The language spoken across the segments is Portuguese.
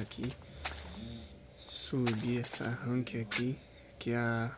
aqui. Subir essa rank aqui, que é a...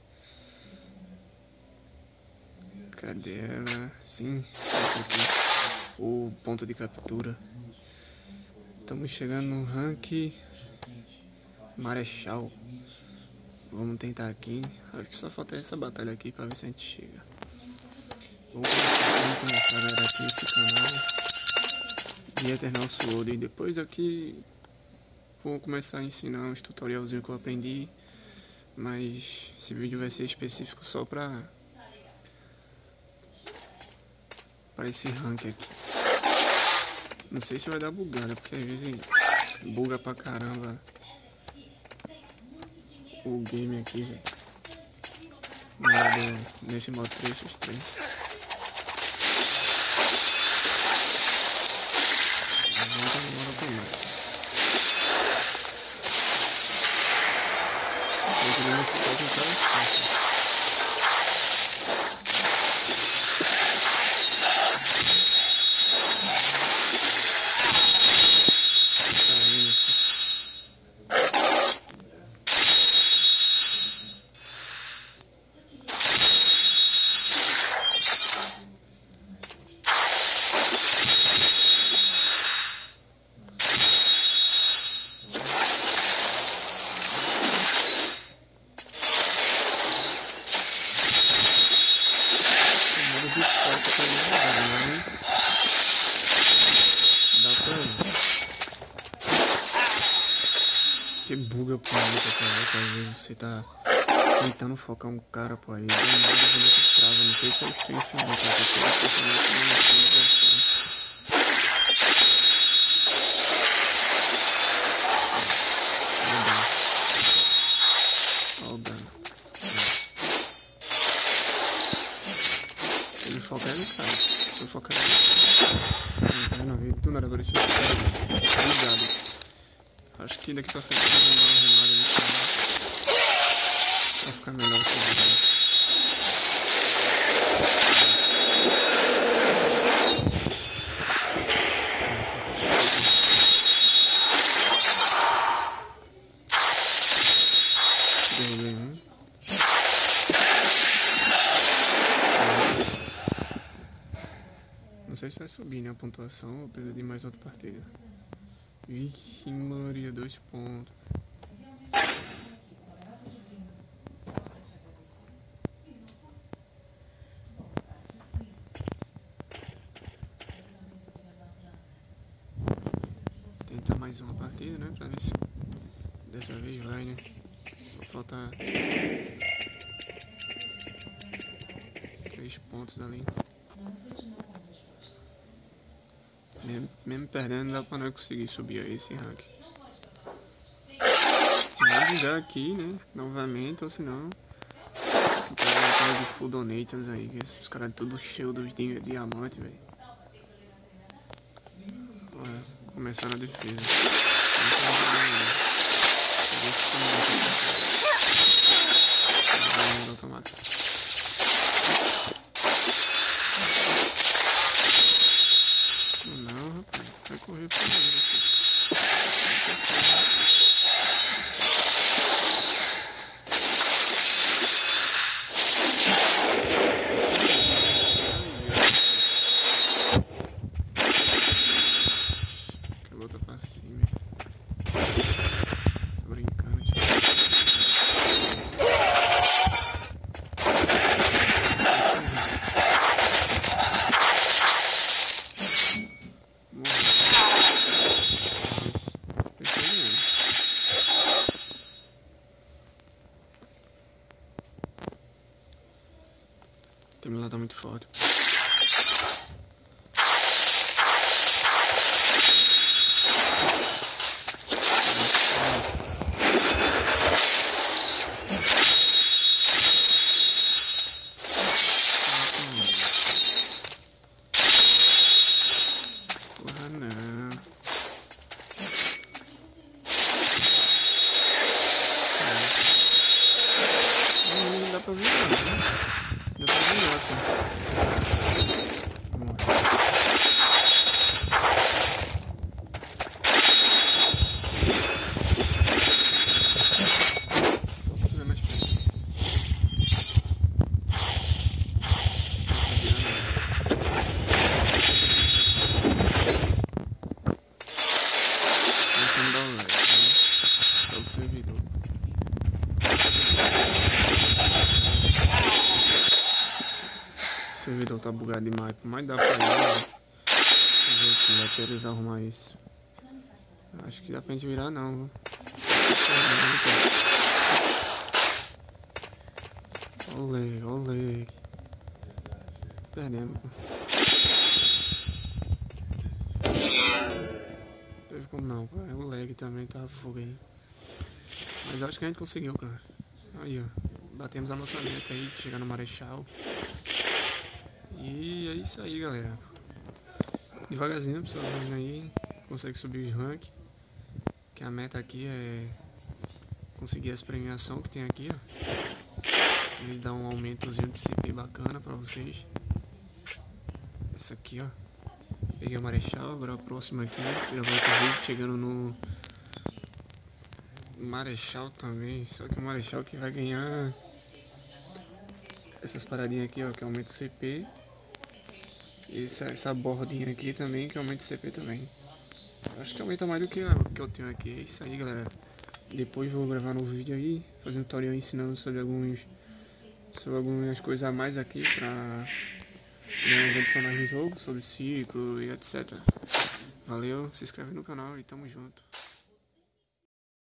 Cadê ela? Sim, essa aqui, o ponto de captura. Estamos chegando no rank Marechal. Vamos tentar aqui. Acho que só falta essa batalha aqui para ver se a gente chega. Vamos começar galera, aqui esse canal de Eternal Sword. E depois aqui vou começar a ensinar uns tutorialzinhos que eu aprendi. Mas esse vídeo vai ser específico só para esse rank aqui. Não sei se vai dar bugada, porque às vezes buga pra caramba o game aqui, velho. Nesse modo 3x3. Que buga por aí, às vezes você tá tentando focar um cara por aí, trava, não sei se é o stream final, tá? Olha o dano. Se ele focar ele cai. Se eu focar ele não, do nada agora isso vai ficar ligado. Acho que daqui pra frente eu vou dar uma remada nesse canal pra ficar melhor esse vídeo. Derrubei um. Não sei se vai subir, né, a pontuação ou precisa de mais outra partida. Vixe Maria, 2 pontos. Tentar mais uma partida, né? Pra ver se dessa vez vai, né? Só falta 3 pontos ali. Mesmo perdendo, dá pra não conseguir subir a esse rank. Se não ligar aqui, né? Novamente, ou se não, tem de full donations aí, que esses caras tudo cheio dos diamantes, velho. Começar na defesa. Não, rapaz, vai correr por aí. Quer botar pra cima? Tô brincando, tio. O time lá tá muito forte. Porra, não. Não dá pra ver nada, né? Dá pra ver nada. servidor tá bugado demais, mas dá pra ir. Fazer o que? Até eles arrumar isso. Acho que dá pra gente virar não. Olê, olê. Perdemos. Não teve como não, cara. O lag também tava fogo aí. Mas acho que a gente conseguiu, cara. Aí, ó. Batemos a nossa meta aí, chegar no Marechal. E é isso aí, galera. Devagarzinho, o pessoal vai indo aí. Consegue subir os rank. Que a meta aqui é conseguir as premiações que tem aqui, ó. Que dá um aumentozinho de CP bacana pra vocês. Essa aqui, ó. Peguei o Marechal, agora o próximo aqui. Gravar outro vídeo chegando no Marechal também. Só que o Marechal que vai ganhar essas paradinhas aqui, ó, que aumenta o CP. E essa bordinha aqui também, que aumenta o CP também. Acho que aumenta mais do que eu tenho aqui. É isso aí, galera. Depois vou gravar um vídeo aí, fazer um tutorial ensinando sobre algumas coisas a mais aqui pra ganhar os adicionais no jogo, sobre ciclo e etc. Valeu, se inscreve no canal e tamo junto.